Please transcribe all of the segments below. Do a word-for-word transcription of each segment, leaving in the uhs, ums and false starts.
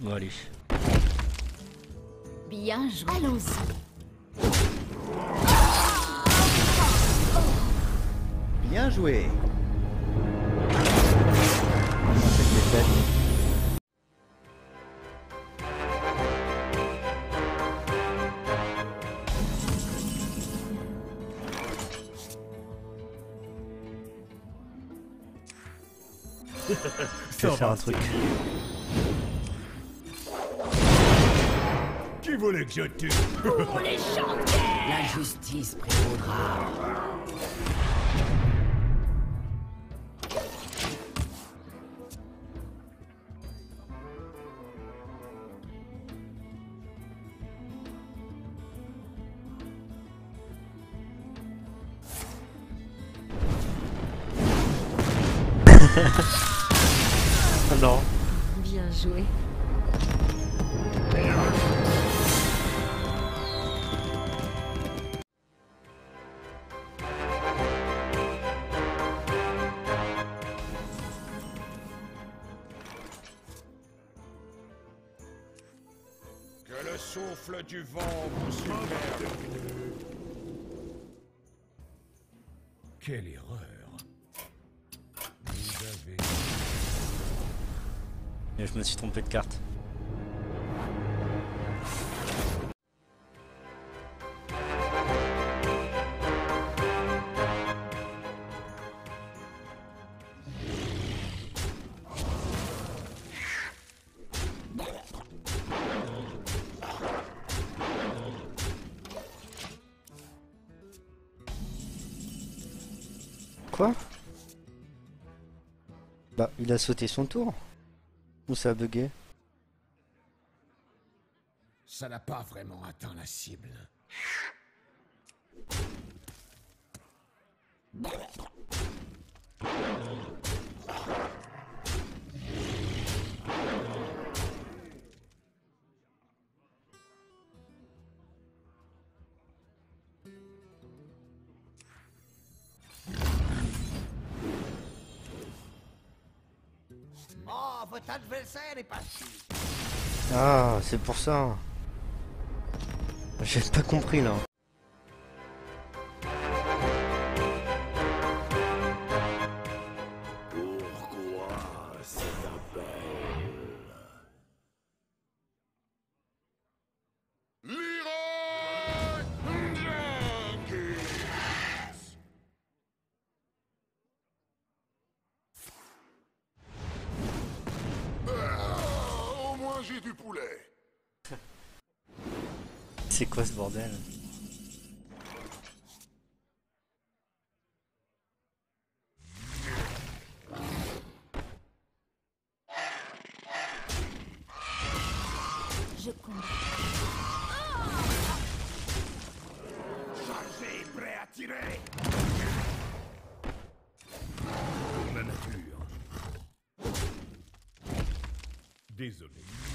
Bon, allez. Bien joué. Allons-y. Bien joué. Comment c'est que c'est fait? Je vais faire un truc. Qui voulait que je tue? Pour les chanter. La justice prévaudra. Non. Bien joué. Que le souffle du vent vous submerge. Quelle erreur. Vous avez... Et je me suis trompé de carte. Quoi? Bah, il a sauté son tour. Ou ça a bugué? Ça n'a pas vraiment atteint la cible. Oh, votre adversaire est parti. Ah, c'est pour ça. J'ai pas compris là. Pourquoi cet appel? Leroy Jenkins! Ah, au moins j'ai du poulet. C'est quoi ce bordel? Je compte. Chargé, prêt à tirer. Pour la nature. Désolé.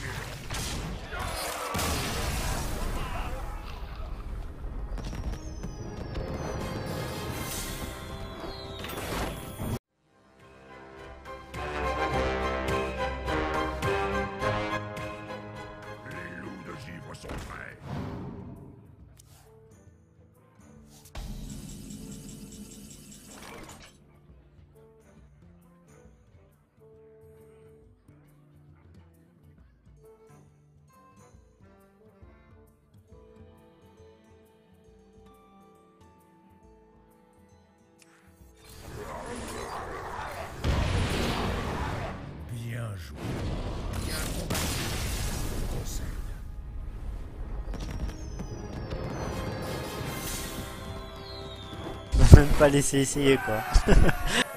Les loups de givre sont prêts. Bien joué. Bien combattu. Concède. On va même pas laisser essayer quoi.